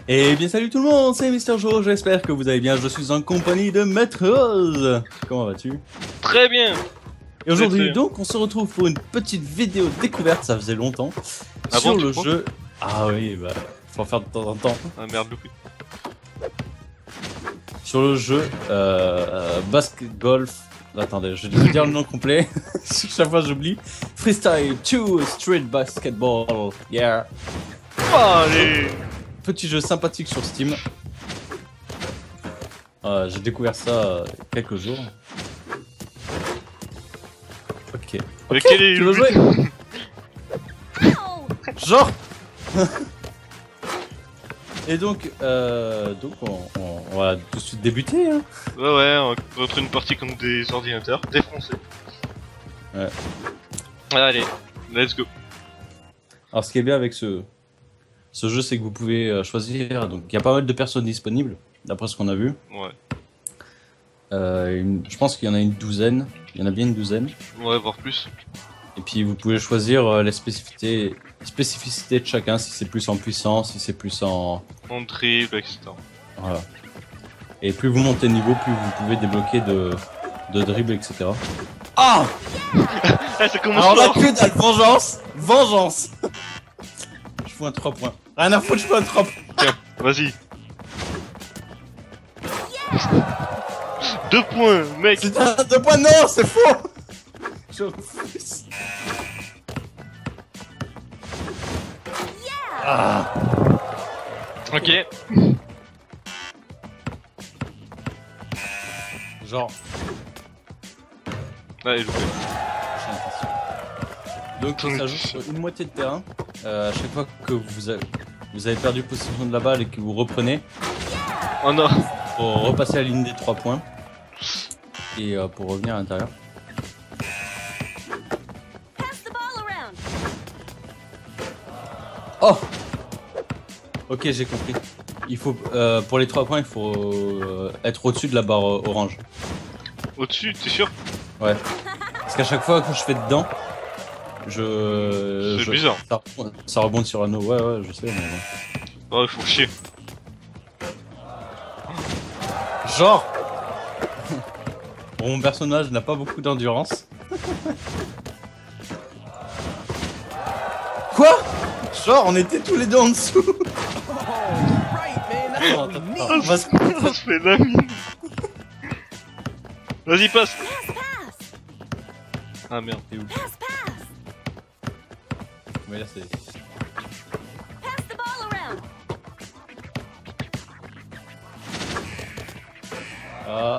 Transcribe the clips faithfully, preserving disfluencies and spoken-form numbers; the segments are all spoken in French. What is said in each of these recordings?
Et bien salut tout le monde, c'est Mister Joe, j'espère que vous allez bien, je suis en compagnie de Maître Rose. Comment vas-tu? Très bien. Et aujourd'hui donc on se retrouve pour une petite vidéo découverte, ça faisait longtemps, ah sur bon, le jeu... Ah oui, bah faut en faire de temps en temps. Ah merde, loupé. Sur le jeu euh, euh, Basketball... Attendez, je vais vous dire le nom complet, chaque fois j'oublie. Freestyle deux Street Basketball, yeah. Allez. Petit jeu sympathique sur Steam. Euh, J'ai découvert ça euh, quelques jours. Ok. Mais Ok, quel est tu veux le jouer? Genre. Et donc, euh, donc on, on, on va tout de suite débuter. Hein. Ouais ouais, on contre une partie contre des ordinateurs défoncés. Ouais. Allez, let's go. Alors ce qui est bien avec ce, ce jeu, c'est que vous pouvez euh, choisir. Donc il y a pas mal de personnes disponibles, d'après ce qu'on a vu. Ouais. Euh, une, je pense qu'il y en a une douzaine. Il y en a bien une douzaine. Ouais, voire plus. Et puis vous pouvez choisir euh, les spécificités, spécificités de chacun, si c'est plus en puissance, si c'est plus en... En dribble, et cetera. Voilà. Et plus vous montez de niveau, plus vous pouvez débloquer de, de dribble, et cetera. Ah Ah, ça commence alors là, fort. que dalle, vengeance Vengeance. Je fous un trois points. Rien à foutre, je fous un trois points. Tiens, vas-y. Deux points, mec. C'est un deux points, non, c'est faux. Je refuse. Ah. Ok. Genre... Allez, loupé. J'ai l'impression. Donc ça joue sur une moitié de terrain. Euh, à chaque fois que vous avez, vous avez perdu possession de la balle et que vous reprenez, Oh non. pour repasser la ligne des trois points et euh, pour revenir à l'intérieur. Oh. Ok, j'ai compris. Il faut euh, pour les trois points, il faut euh, être au-dessus de la barre euh, orange. Au-dessus, t'es sûr? Ouais. Parce qu'à chaque fois que je fais dedans, je. C'est je- bizarre. Ça, ça rebondit sur l'anneau. Ouais, ouais, je sais. Mais bon. Oh, il faut chier. Genre. Bon, mon personnage n'a pas beaucoup d'endurance. Quoi? Genre, on était tous les deux en dessous. Attends, attends, attends, on va se- On se fait la mine. Vas-y, passe. Ah merde. T'es où? Mais là, c'est. Ah.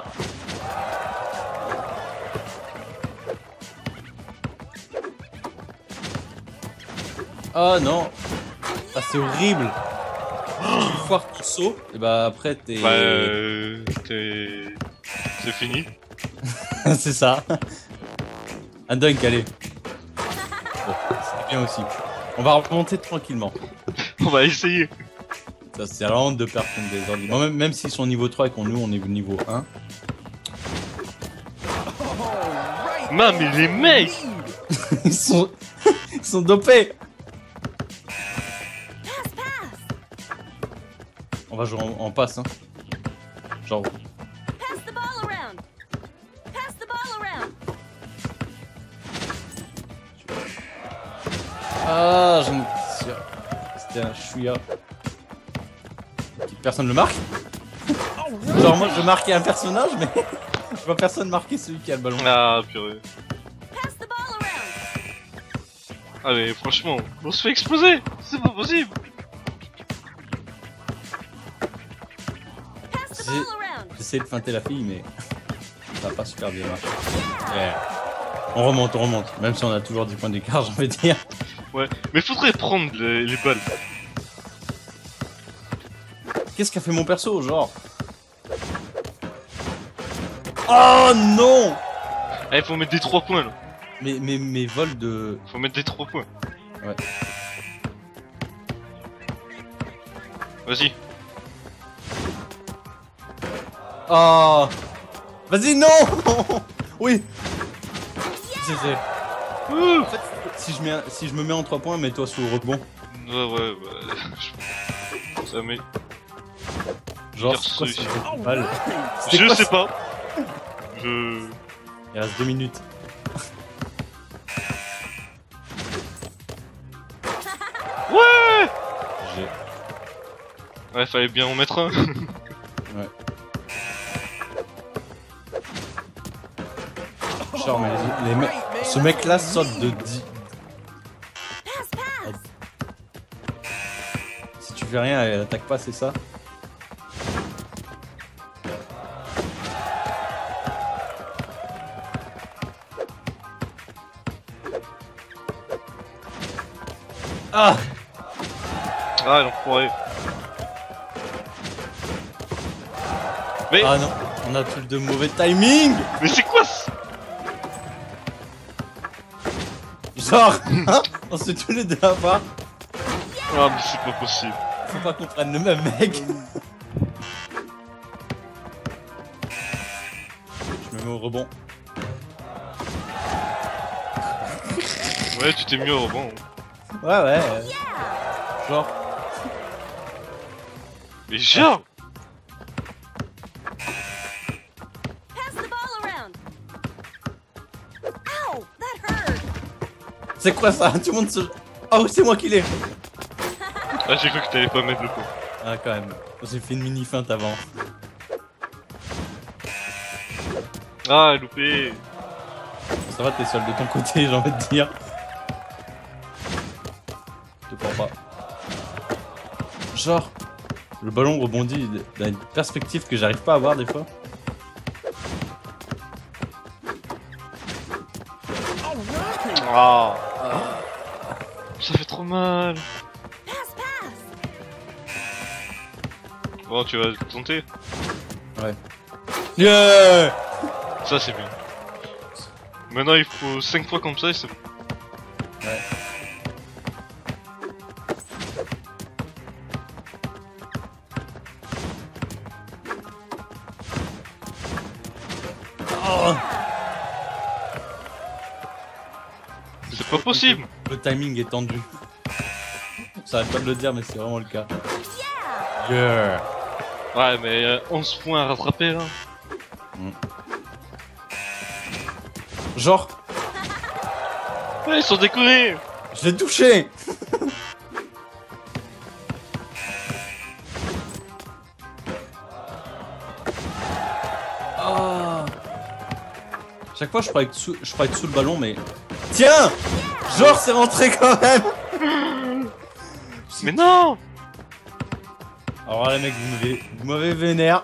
Ah non. Ah, c'est horrible. Tu foires ton saut, et bah après t'es. Bah, euh, t'es... C'est fini. C'est ça. Un dunk, allez. Bon, c'est bien aussi. On va remonter tranquillement. On va essayer. Ça, c'est la honte de perdre contre des ordi. Moi, même, même s'ils sont niveau trois et qu'on nous on est niveau un. Man, mais les mecs. Ils sont. Ils sont dopés. On va jouer en, en passe, hein. Genre. Ah, j'en étais sûr. C'était un chouïa. Personne le marque. Genre moi je marquais un personnage mais je vois personne marquer celui qui a le ballon. Ah, purée. Ah, mais franchement, on se fait exploser. C'est pas possible. J'essaie de feinter la fille mais ça va pas super bien marché. Yeah. On remonte, on remonte. Même si on a toujours dix points d'écart, j'ai envie de dire. Ouais, mais faudrait prendre les, les balles. Qu'est-ce qu'a fait mon perso, genre? Oh non! Eh, faut mettre des trois points là. Mais mes, mes vols de... Faut mettre des trois points. Ouais. Vas-y. Oh! Vas-y, non! Oui! C'est c'est. En fait, si je, mets, si je me mets en trois points, mets-toi sous le rebond. Ouais, ouais, ouais. Ça met. Genre, Perso c'est quoi ici. ce jeu de balle? C'était Je quoi, sais ça pas. Je... Il reste deux minutes. Ouais. J'ai... Ouais, fallait bien en mettre un. Ouais. Genre, mais les, les mecs... Ce mec-là saute de dix... Si tu fais rien, elle attaque pas, c'est ça? Ah! Ah, l'enfoiré. Mais, Ah non, on a tous de mauvais timing! mais c'est quoi ce... Genre, hein, on se fait tous les deux avoir. Ah, mais c'est pas possible. Faut pas qu'on prenne le même mec. Je me mets au rebond. Ouais, tu t'es mis au rebond. Ouais, ouais. euh, Genre, Mais genre... Pass the ball around. Ow, that hurt. c'est quoi ça? Tout le monde se. Oh, c'est moi qui l'ai! Ah, j'ai cru que t'allais pas mettre le coup. Ah, quand même. J'ai fait une mini feinte avant. Ah, loupé. Ça va, t'es seul de ton côté, j'ai envie de dire. Je te crois pas. Genre, le ballon rebondit dans une perspective que j'arrive pas à voir des fois. Ah. Ça fait trop mal. Pass, pass. Bon, tu vas tenter. Ouais. Yeah! Ça, c'est bien. Maintenant, il faut cinq fois comme ça et c'est bon. Ouais. Oh! C'est pas possible. Le timing est tendu. Ça arrête pas de le dire, mais c'est vraiment le cas. Yeah. Yeah! Ouais, mais euh, onze points à rattraper là. Genre, Ouais, ils sont déconnés. je l'ai touché! Ah! Chaque fois, je crois être sous, je crois être sous le ballon, mais. Tiens! Genre, c'est rentré quand même! Mais non. Alors là, mec, vous m'avez, vous m'avez vénère.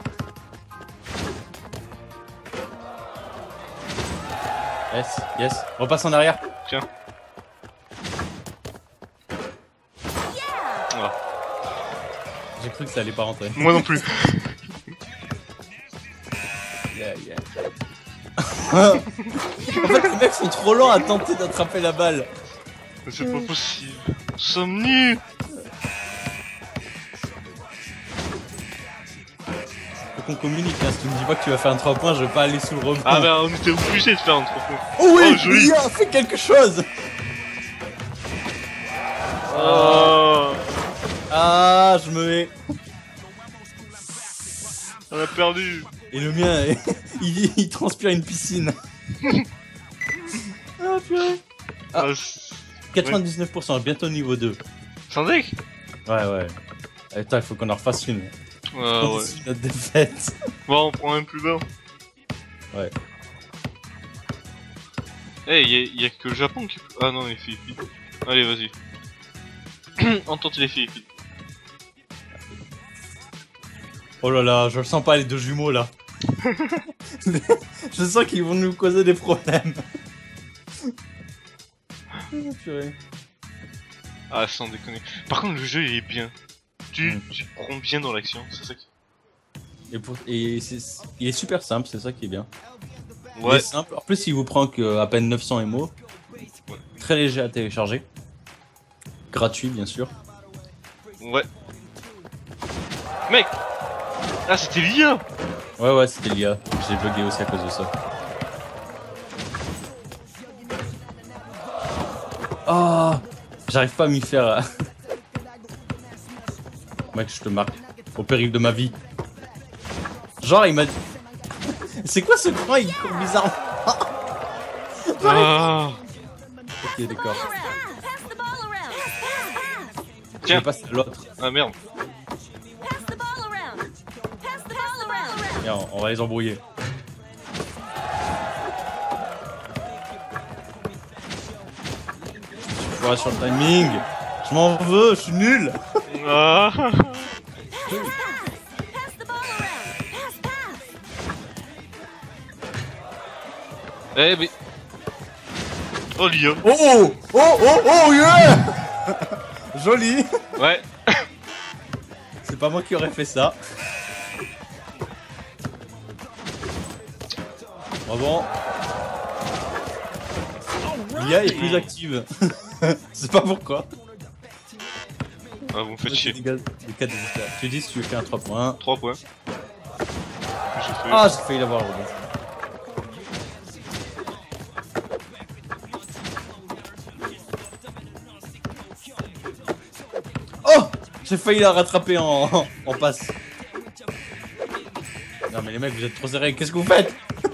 Yes, yes. On repasse en arrière. Tiens. Voilà. J'ai cru que ça allait pas rentrer. Moi non plus. Yeah, yeah. En fait, les mecs sont trop lents à tenter d'attraper la balle. Mais c'est pas possible. Nous sommes nuls. Faut qu'on communique, hein. Si tu me dis pas que tu vas faire un trois points, je vais pas aller sous le rebond. Ah bah, on était obligé de faire un trois points. Oh oui, Oh, joli. Lia, fais quelque chose. Oh. Ah, je me mets. On a perdu. Et le mien, il, il transpire une piscine. Ah, purée. Ah. Ah, c'est- quatre-vingt-dix-neuf pour cent, bientôt niveau deux. Sans deck. Ouais, ouais. Attends, il faut qu'on en refasse une. Ah ouais. C'est notre défaite. Bon, on prend un plus bas. Ouais. Eh, hey, y, a que le Japon qui... Ah non, les filles. Allez, vas-y. On tente les filles. Oh là là, je le sens pas les deux jumeaux là. Je sens qu'ils vont nous causer des problèmes. Oh, purée. Ah, sans déconner. Par contre, le jeu, il est bien. Tu, Mm. tu te prends bien dans l'action, c'est ça qui... Et, pour... et c'est... il est super simple, c'est ça qui est bien. Il Ouais. est simple. En plus, il vous prend que à peine neuf cents M O. Très léger à télécharger. Gratuit, bien sûr. Ouais. Mec. Ah, c'était l'I A. Ouais, ouais, c'était l'I A. J'ai bugué aussi à cause de ça. Oh, j'arrive pas à m'y faire. Mec, je te marque. Au péril de ma vie. Genre, il m'a dit. C'est quoi ce coin? Il court bizarrement. Ah. Ok, d'accord. Pass, pass the ball around. Pass, pass, Je Tiens. vais passer à l'autre. Ah merde. pass the ball around. Pass the ball around. Viens, on va les embrouiller. Je suis sur le timing. Je m'en veux, je suis nul. Ah. Pass the ball around. Pass, pass. Eh mais... Oh Lio. Oh oh oh oh yeah. Joli. Ouais. C'est pas moi qui aurais fait ça. Bravo. L'I A est plus active. C'est pas pourquoi. Ah vous me faites chier. Les quatre résultats. Tu dis si tu fais un trois points. trois points. J'ai fait... Ah, j'ai failli l'avoir, Robin. Oh, j'ai failli la rattraper en, en, en passe. Non mais les mecs, vous êtes trop serrés. Qu'est-ce que vous faites?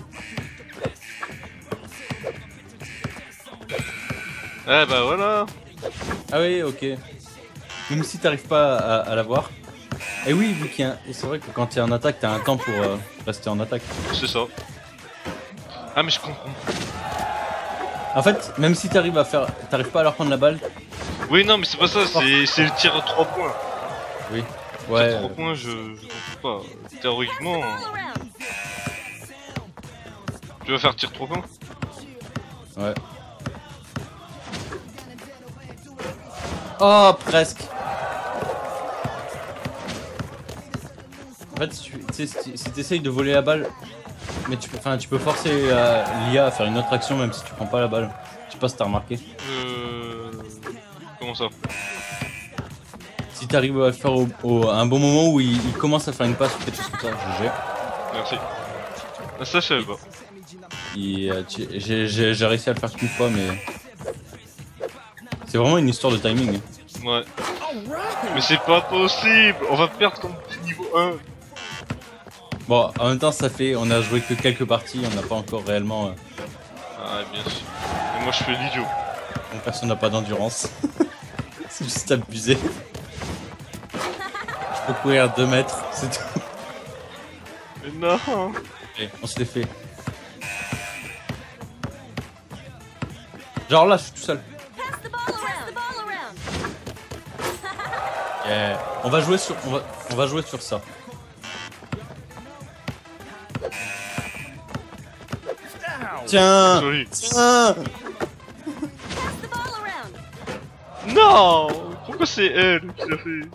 Eh bah voilà. Ah oui, ok. Même si t'arrives pas à, à l'avoir. Et oui, vu qu'il y a un... c'est vrai que quand t'es en attaque, t'as un temps pour euh, rester en attaque. C'est ça. Ah mais je comprends. En fait, même si t'arrives à faire, t'arrives pas à leur prendre la balle. Oui non mais c'est pas ça, c'est c'est le tir à trois points. Oui. Ouais. Ouais. trois points je... je comprends pas. Théoriquement... Ball around. Tu vas faire tir trois points? Ouais. Oh, presque. En fait, si tu sais, si, si t'essayes de voler la balle, mais tu peux, enfin, tu peux forcer euh, l'I A à faire une autre action même si tu prends pas la balle. Je sais pas si t'as remarqué. Euh... Comment ça? Si t'arrives à le faire au, au- à un bon moment où il, il commence à faire une passe ou quelque chose comme ça, G G. Merci. Ah ça je savais pas. Il, euh, tu- J'ai j'ai- j'ai réussi à le faire qu'une fois, mais c'est vraiment une histoire de timing. Ouais. Mais c'est pas possible. On va perdre comme niveau un. Bon, en même temps, ça fait, on a joué que quelques parties, on n'a pas encore réellement. Euh, Ah bien sûr. Et moi je fais l'idiot. donc personne n'a pas d'endurance. C'est juste abusé. Je peux courir deux mètres, c'est tout. Mais non. Allez, on se les fait. Genre là, je suis tout seul. Pass the ball around. Pass the ball around. Yeah. On va jouer sur, on va, on va jouer sur ça. Tiens, Joli. tiens. Pass the ball around. Non. Pourquoi c'est elle qui l'a fait?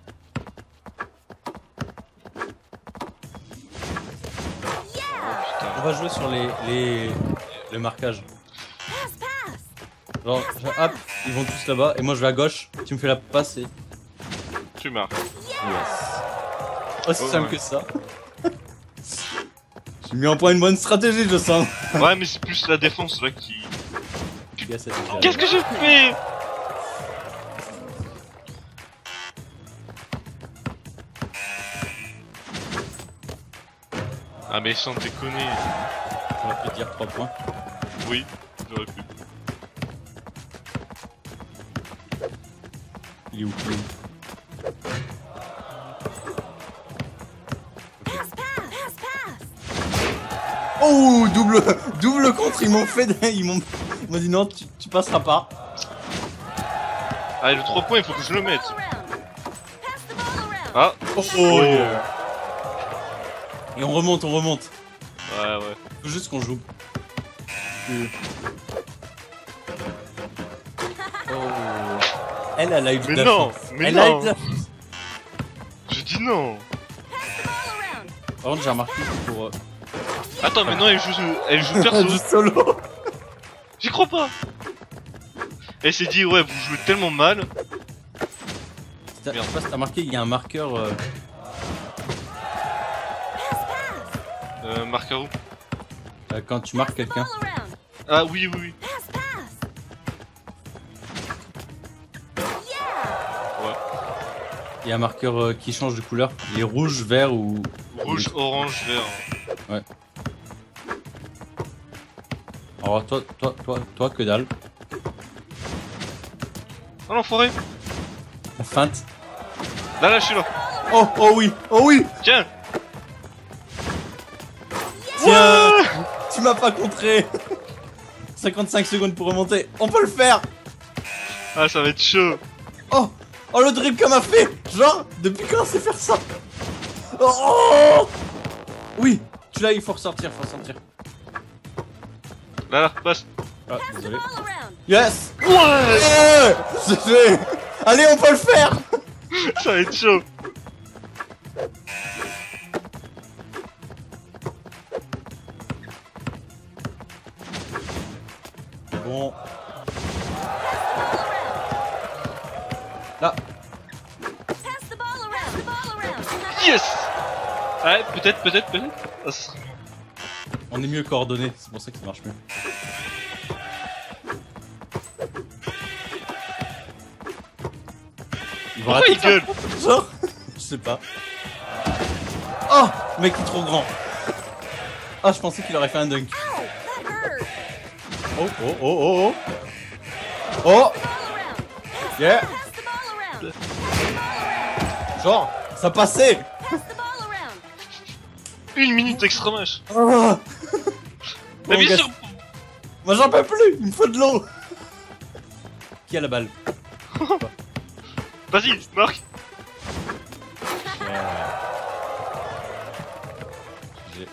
Yeah. On va jouer sur les, les, le marquage. Pass, pass. Genre, je- hop, ils vont tous là-bas et moi je vais à gauche. Tu me fais la passe et Tu marques. yes. Aussi Oh, simple ouais. que ça. J'ai mis en point une bonne stratégie, je sens. Ouais mais c'est plus la défense là qui... Yes, ça fait Qu'est-ce que j'ai fait? Ah mais sans déconner. On va te dire trois points. Oui, j'aurais pu. Il est où, il est où? Pass, pass. Pass, pass. Oh, double, double contre, ils m'ont fait, ils m'ont, ils m'ont dit non, tu, tu passeras pas. Ah le trois points il faut que je le mette. Ball around. Pass the ball around. Ah. Oh, yeah. Et on remonte, on remonte. Ouais ouais. Faut juste qu'on joue. Euh. Oh. Elle, elle a eu de Mais la non, chance. mais Elle a eu non. de la- Je dis non. Pass the ball around. Par contre, j'ai remarqué que pour. euh, Attends mais non elle joue, elle joue perso. du solo. J'y crois pas. Elle s'est dit ouais vous jouez tellement mal. Je sais pas si t'as remarqué, il y a un marqueur. euh, Euh, marqueur où? euh, quand tu marques quelqu'un. Ball around. Ah oui oui oui. Pass, pass. Yeah. Ouais. Il y a un marqueur euh, qui change de couleur. Il est rouge, vert ou... Rouge, orange, vert. Ouais. Alors toi, toi, toi, toi, que dalle. Oh l'enfoiré. La feinte. Là, là, je suis là. Oh, oh oui, oh oui. Tiens. Tiens, tu m'as pas contré. cinquante-cinq secondes pour remonter. On peut le faire. Ah, ça va être chaud. Oh, oh le dribble qu'on m'a fait. Genre, depuis quand on sait faire ça? Oh. Oui, tu l'as, il faut ressortir, faut ressortir. Là, là, passe. Ah, Pass the désolé. ball around. Yes. Ouais. Ouais, c'est fait. Allez, on peut le faire. Ça va être chaud. Bon. Là. Pass the ball around. The ball around. Yes. Ouais, peut-être, peut-être, peut-être. Ah, ça serait- On est mieux coordonnés, c'est pour ça que ça marche mieux. Il va Pourquoi rater il gueule? ça, genre. Je sais pas. Oh, mec, il est trop grand. Ah, je pensais qu'il aurait fait un dunk. Ow, that hurt. Oh, oh, oh, oh, oh. Oh, Ball around. yeah. Pass the ball around. Pass the ball around. Genre, ça passait. Pass the ball around. Une minute extra match. Oh. Mais Bon, bien gars, sûr. moi, j'en peux plus. Il me faut de l'eau. Qui a la balle? Vas-y, marque. J'ai-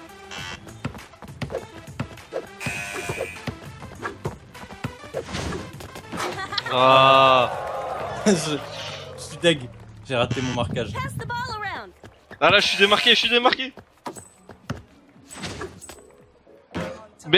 Ah. je... je suis deg. J'ai raté mon marquage. Pass the ball around. Ah là, je suis démarqué, je suis démarqué. Mais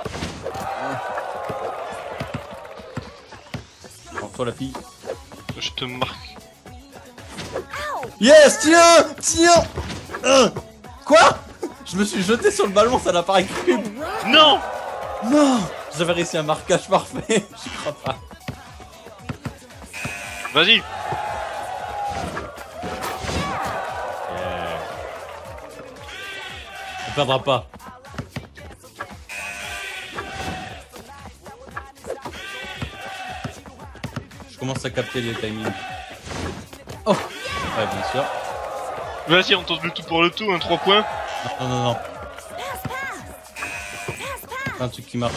Prends-toi la fille. je te marque. Ow. Yes, tiens, tiens. Euh, Quoi? Je me suis jeté sur le ballon, ça n'a pas récupéré. Non. Non, j'avais réussi un marquage parfait. Je crois pas. Vas-y. On perdra pas. Je commence à capter les timings. Oh, ouais, bien sûr. Vas-y, on tente le tout pour le tout, un trois points. Non, non, non, Pass, pass. Pass, pass. c'est un truc qui marche.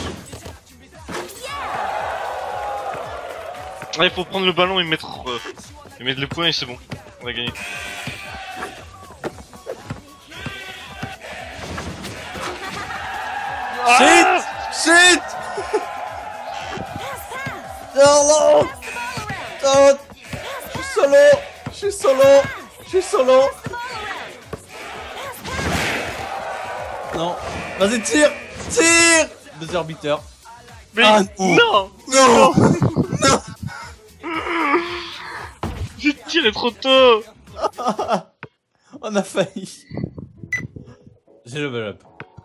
Ah, il faut prendre le ballon et mettre, euh, et mettre les points et c'est bon. On a gagné. Shit, shit. Oh non. Oh, je suis solo, je suis solo, je suis solo. Non, vas-y, tire, tire. Deux arbiteurs. Mais Ah, non. non. Non, non. J'ai tiré trop tôt. On a failli. J'ai level up.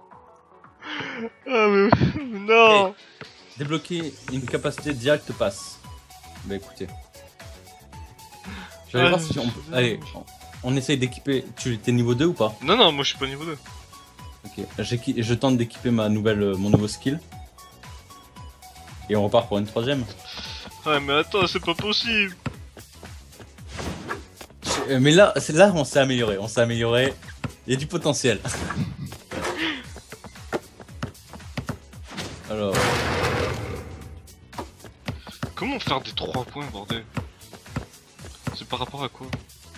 Ah mais non. Débloquer une capacité directe passe. Bah écoutez. Je vais Ah, voir si on peut... Allez, on, on essaye d'équiper... Tu étais niveau deux ou pas? Non non, moi je suis pas niveau deux. Ok, j'équi- je tente d'équiper ma nouvelle, euh, mon nouveau skill. Et on repart pour une troisième. Ouais mais attends, c'est pas possible. Je- euh, Mais là, c'est là on s'est amélioré, on s'est amélioré. Il y a du potentiel. Alors, Comment faire des trois points, bordel? C'est par rapport à quoi?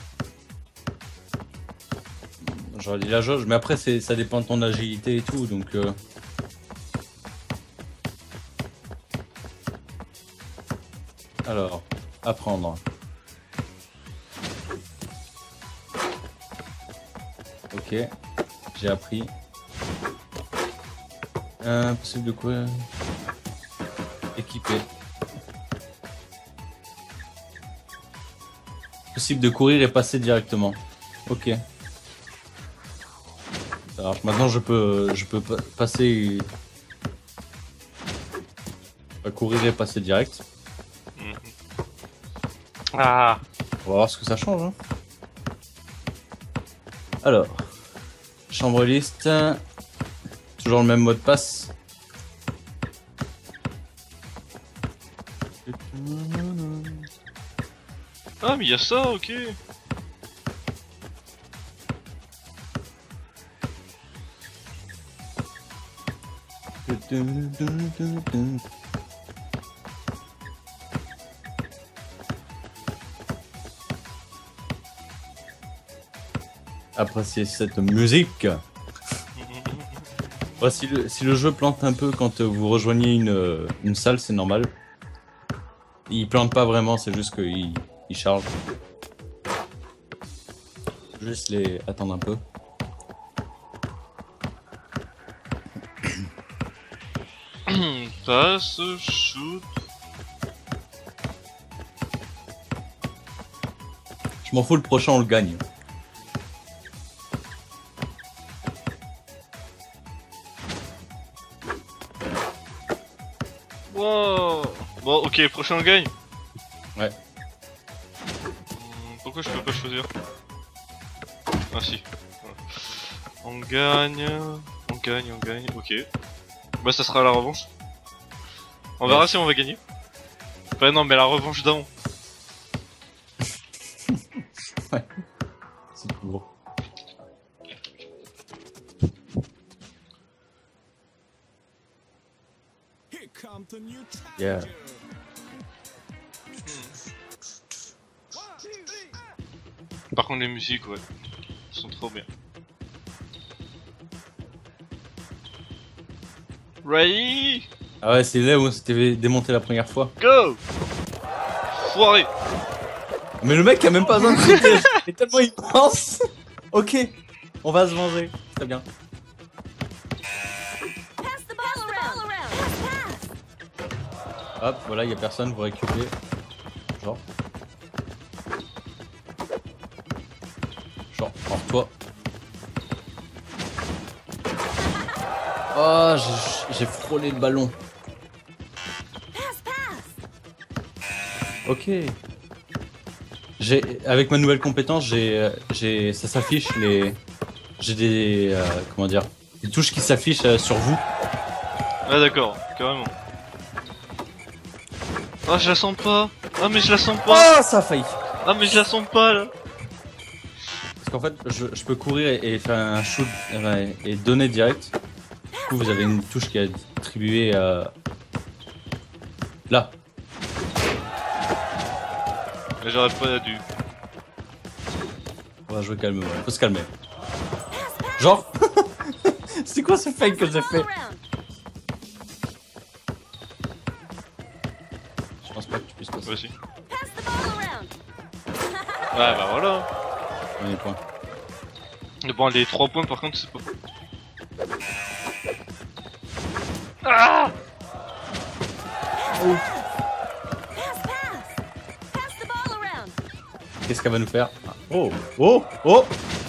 j'aurais dit la jauge, mais après c'est, ça dépend de ton agilité et tout, donc... Euh... Alors, apprendre. Ok, j'ai appris. Euh, possible de quoi? Équiper. Possible de courir et passer directement. Ok. Ça marche. Maintenant je peux, je peux pa- passer. et- Pas courir et passer direct. Ah. On va voir ce que ça change. Hein. Alors, chambre liste, toujours le même mot de passe. Ah, mais il y a ça, ok. Appréciez cette musique. Bah, si, le, si le jeu plante un peu quand vous rejoignez une, une salle, c'est normal. Il plante pas vraiment, c'est juste qu'il il charge. Juste les attendre un peu. Passe, shoot. Je m'en fous, le prochain on le gagne. Wow. Bon, ok, prochain on gagne. Ouais. Pourquoi je peux pas choisir? Ah si. On gagne, on gagne, on gagne, ok. Bah ça sera la revanche. On verra si on va gagner. Bah non mais la revanche d'avant. Ouais. C'est tout gros. Yeah. Par contre les musiques ouais, sont trop bien. Ready? Ah ouais, c'est là où on s'était démonté la première fois. Go! Foiré! Mais le mec a même pas besoin de sauter, il est tellement immense. Ok, on va se venger. Très bien. Pass the ball around. Pass, pass. Hop, voilà, il y a personne, vous récupérez. Genre. Genre, hors toi. Oh, j'ai- j'ai frôlé le ballon. Pass, pass. Ok. J'ai, avec ma nouvelle compétence, j'ai, euh, j'ai, ça s'affiche les, j'ai des, euh, comment dire, des touches qui s'affichent euh, sur vous. Ah d'accord, carrément. Ah je la sens pas. Ah mais je la sens pas. Oh, ça a failli. Ah mais je la sens pas là. Parce qu'en fait, je, je peux courir et, et faire un shoot euh, et donner direct. Du coup, vous avez une touche qui est attribuée à... là. Mais j'aurais pas dû. On va jouer calmement, faut se calmer. Genre, c'est quoi ce fake que j'ai fait? Around. Je pense pas que tu puisses passer. Vas-y. Pass the ball around. Ouais bah voilà. On est point. Mais bon les trois points par contre c'est pas. Ah! Pass, pass. Pass the ball around. Qu'est-ce qu'elle va nous faire? Oh, oh, oh!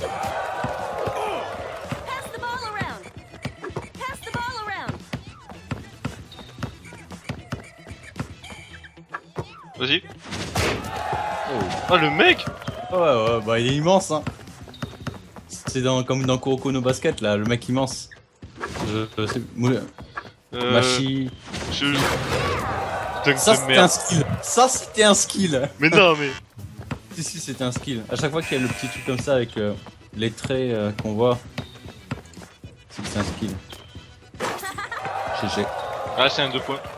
Pass the ball around. Pass the ball around. Vas-y. Oh. Ah le mec! Ouais, ouais, bah il est immense, hein. C'est dans, comme dans Kuroko no Basket, là, le mec immense. Je, je sais, Mou- Euh... Machi. Je... Dunk Ça de c'était un merde. skill. Ça c'était un skill. Mais non mais... Si si c'était un skill. À chaque fois qu'il y a le petit truc comme ça avec euh, les traits euh, qu'on voit, c'est que c'est un skill. G G. Ah c'est un deux points.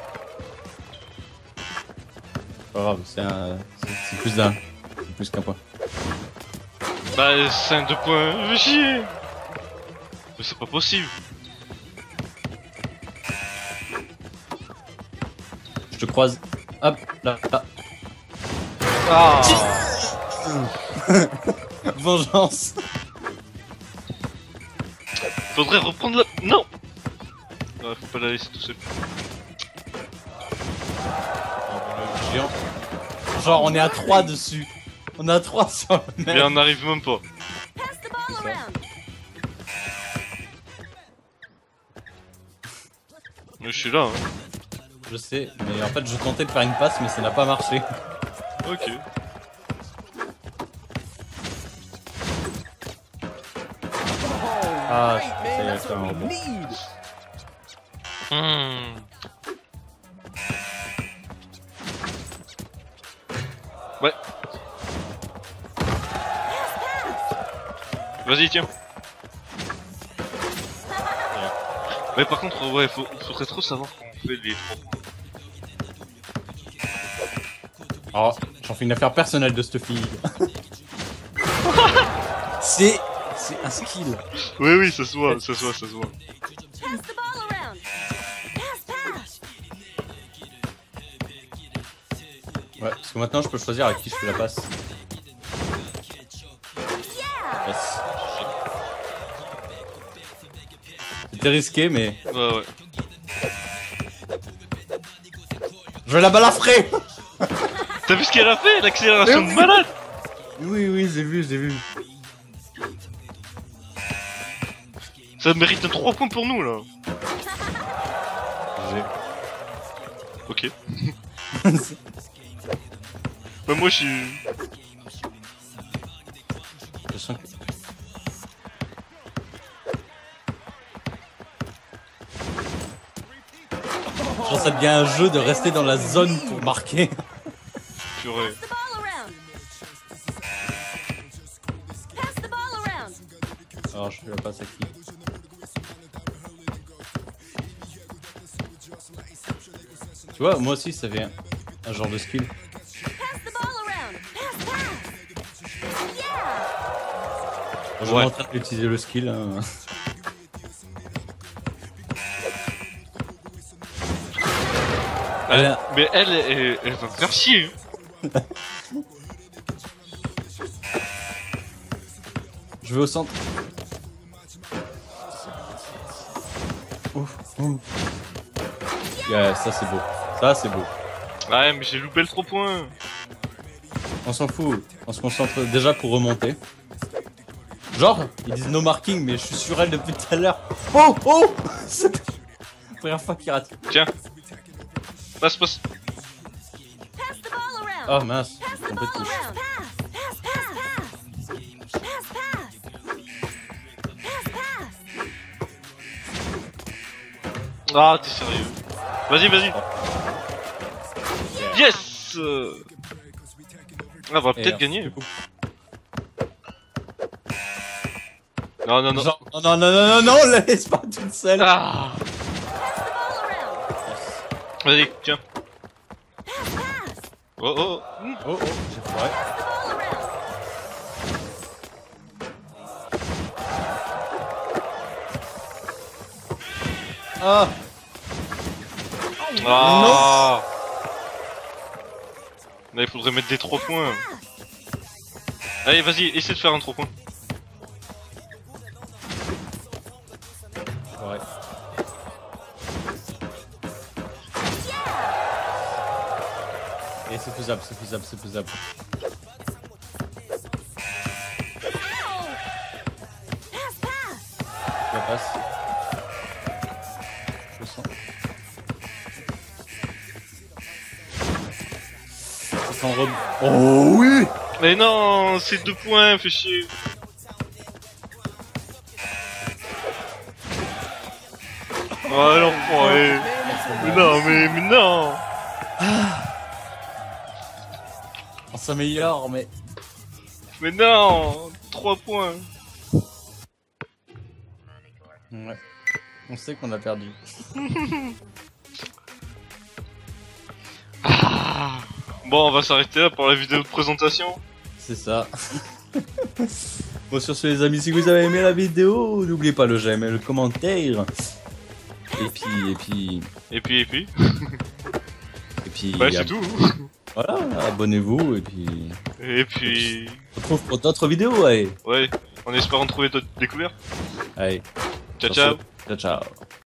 Pas grave, c'est un, c'est c'est plus d'un, c'est plus qu'un point. Bah c'est un deux points, je vais chier. Mais c'est pas possible. Je te croise. Hop, là, là. Ah. Vengeance. Faudrait reprendre la... Non. Ouais, faut pas la laisser tout seul. Le géant. Genre on est à trois dessus. On est à trois sur le Mais mec. on n'arrive même pas. Pass the ball ça. around. Mais je suis là, hein. Je sais, mais en fait je tentais de faire une passe mais ça n'a pas marché. Ok. Ah, je pensais à faire un rebond. Hmm. Ouais. Vas-y, tiens. Ouais, par contre, ouais, faut, faudrait trop savoir comment on fait les trois points. Oh, j'en fais une affaire personnelle de cette fille. C'est... C'est un skill. Oui, oui, ça se voit, ça se voit, ça se voit. Pass the ball around. Pass, pass. Ouais, parce que maintenant je peux choisir à qui je fais la passe. Yeah. Yes. C'était risqué, mais... Ouais, ouais. Je la balafrer. T'as vu ce qu'elle a fait? L'accélération Mais de oui. malade! Oui, oui, j'ai vu, j'ai vu. Ça mérite un trois points pour nous, là. J'ai... Ok. Bah moi, je suis... Je sens que... Genre ça devient un jeu de rester dans la zone pour marquer. Purée. Pass the ball around. Pass the ball around. Alors je fais la passe à qui? Tu vois, moi aussi ça fait un, un genre de skill. Pass the ball around. Pass, pass. Yeah. Je suis Ouais. en train d'utiliser le skill. Hein. Elle- mais elle, elle, elle va me faire chier. Je vais au centre. Ouf, ouf. Yeah, ça c'est beau. Ça c'est beau. Ouais, mais j'ai loupé le trois points. On s'en fout. On se concentre déjà pour remonter. Genre, ils disent no marking, mais je suis sur elle depuis tout à l'heure. Oh, oh. C'est la première fois qu'il rate. Tiens. Passe, passe. Pass the ball around. Oh mince, Pass j'ai the trompé de ball touche. around. Pass, pass, pass. Pass, pass. Pass, pass. Ah, t'es sérieux. Vas-y, vas-y. Yes. euh. Ah, on va Et, peut-être euh, gagner. du coup. Non, non, non. Genre, non, non, non, non, non, non, la laisse pas toute seule. Ah. Pass the ball around. Vas-y, tiens. Pass, pass. Oh, oh. Hmm. Oh, oh, j'ai foiré. Pass the ball around. Ah, Ah. Là, il faudrait mettre des trois points. Allez, vas-y, essaie de faire un trois points. ouais. Et c'est faisable, c'est faisable, c'est faisable. Pass, pass. Je la passe. Je le sens. Ça sent robe. Oh oui. Mais non, c'est deux points, fais chier. Oh, alors, ouais. Mais non, mais, mais non. On s'améliore, mais... Mais non, trois points. Ouais. On sait qu'on a perdu. Bon, on va s'arrêter là pour la vidéo de présentation. C'est ça. Bon, sur ce, les amis, si vous avez aimé la vidéo, n'oubliez pas le j'aime et le commentaire. Et puis, et puis, Et puis, et puis. et puis, Bah, c'est ab- tout. voilà, abonnez-vous et puis, Et puis. on se retrouve pour d'autres vidéos, allez. Ouais, en espérant trouver d'autres découvertes. Allez, Ciao, sur ciao. ce, ciao, ciao.